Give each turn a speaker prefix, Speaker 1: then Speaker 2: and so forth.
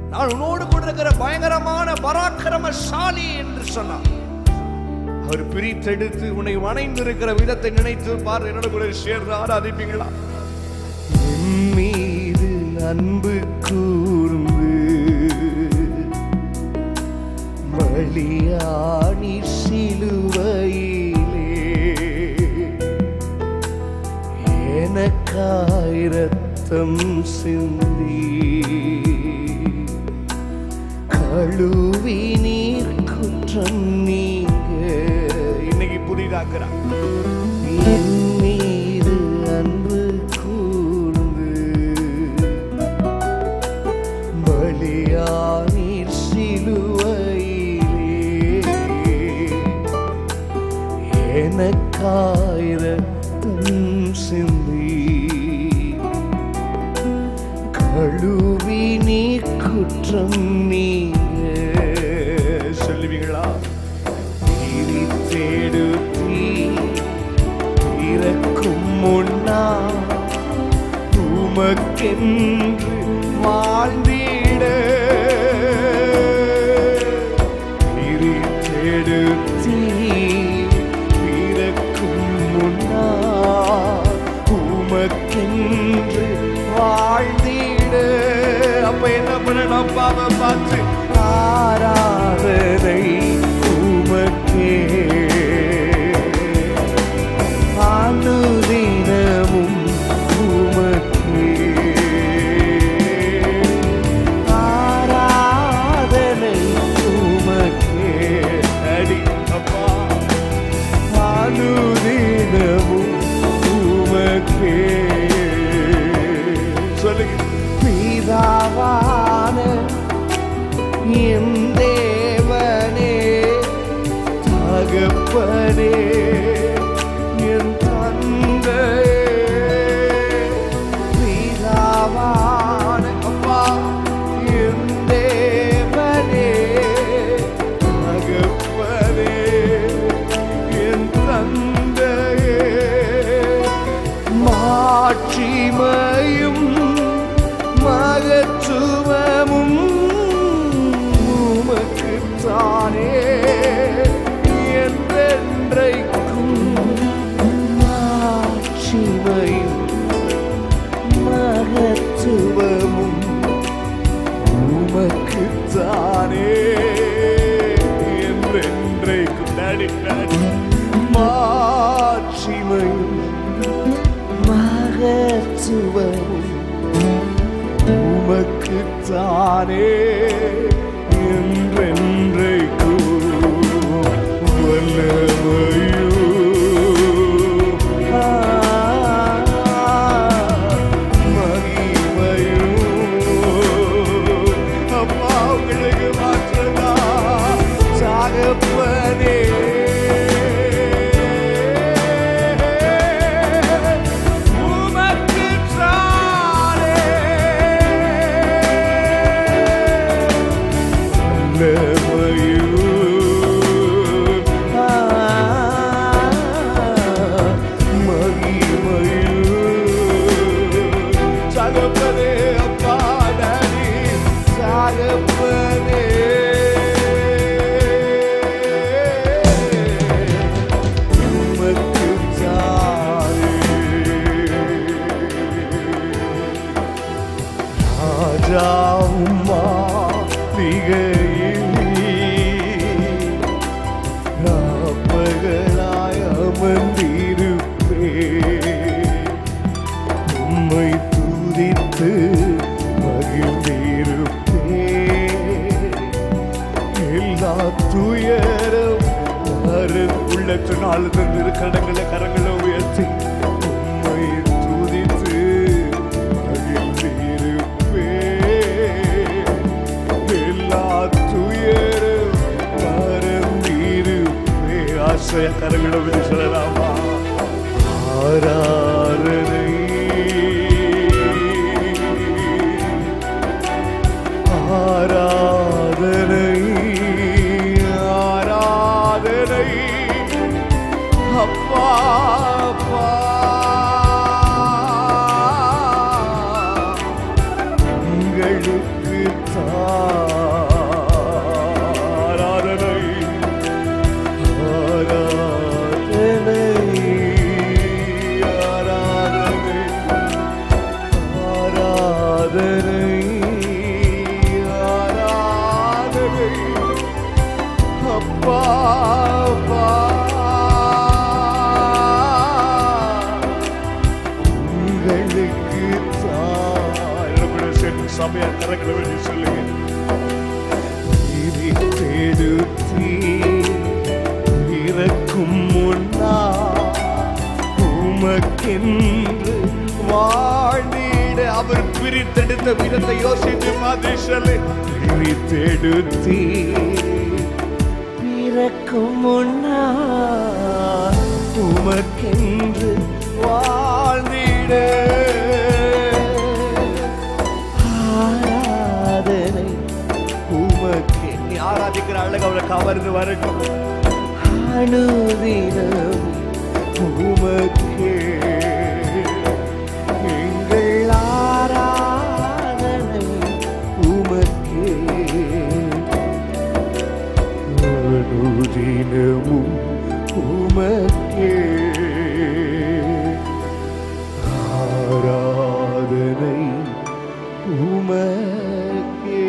Speaker 1: நான் உன்னோடு கூட இருக்கிற பயங்கரமான பராக்கிரமசாலி என்று சொன்னார். அவர் பிரித்தெடுத்து உன்னை வணைந்திருக்கிற விதத்தை நினைத்து பார். என்னோட கூட சேர்ந்து ஆராதிப்பீங்களா? என் மீது அன்பு கூர்ந்து பலியானி சிலுவையிலே எனக்காய் இரத்தம் சிந்தி கழுவி நீர் குற்றம் நீங்க இன்னைக்கு புதிதாக்குறான். என் மீது அன்பு கூர்ந்து பலியானீர் சிலுவையிலே எனக்காய் இரத்தம் சிந்தி கழுவி நீ குற்றம் நீங்க சொல்லுவீங்களா? நீதி தேடுத்தி இறக்கும் முன்னா உமக்கென்று வாழ்ந்திட நீதி தேடுத்தி இறக்கும் முன்னா உமக்கென்று வாழ்ந்திட. அப்ப என்ன பண்ணணும்? பாவ பார்த்து ஆராதனை உமக்கே அனுதினமும் உமக்கே ஆராதனை உமக்கே அடி அப்பா அனுதினமும் உமக்கே. சொல்லுங்க. பிதாவான என் தேவனே தகப்பனே என் தந்தையே பிதாவான அப்பா என் தேவனே தகப்பனே என் தந்தையே மாட்சிமையும் மகத்துவமும் உமக்குத்தானே என்றென்றைக்கும். மாட்சிமையும் மகத்துவமும் உமக்குத்தானே என்றென்றைக்கும். மாட்சிமையும் மகத்துவமும் உமக்குத்தானே என்றென்றைக்கும். வல்லமையும் மகிமையும் அப்பா உங்களுக்கு மாற்றதா தகப்பனே உம்மை துதித்து மகிழ்ந்திருப்பே எல்லா துயரம் உள்ளத்தினால் கடங்களை கரங்களை உயர்த்தி உம்மை துதித்து மகிழ்ந்திருப்பே எல்லா துயரம் மறந்திருப்பே. ஆசைய கரங்களை விட்டு சொல்லலாமா? ஆராதனை ஆராதனை ஆராதனை அப்பா கரங்களை வச்சு சொல்லுங்க. பிரித்தெடுத்தீ இறக்கும் முன்னா உமக்கென்று வாழ்ந்திட. அவர் பிரித்தெடுத்த விதத்தை யோசித்து மாதிரி சொல்லு. பிரித்தெடுத்தீ இறக்கும் முன்னா உமக்கென்று வாழ்ந்திட. ஆராதனை உமக்கே. நீ ஆராதிக்கிற அழகு அவளை கவர்ந்து வரட்டும். அனுதினம் உமக்கே எங்கள் ஆராதனை உமக்கே. அனுதினமும் உமக்கே ஆராதனை உமக்கே.